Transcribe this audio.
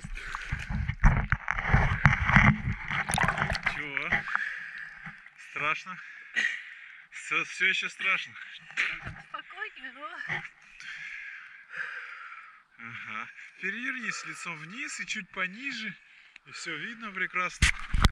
просто. Чего? Страшно? Все еще страшно? Спокойнее, но... Ага. Перевернись лицом вниз и чуть пониже. И все видно прекрасно.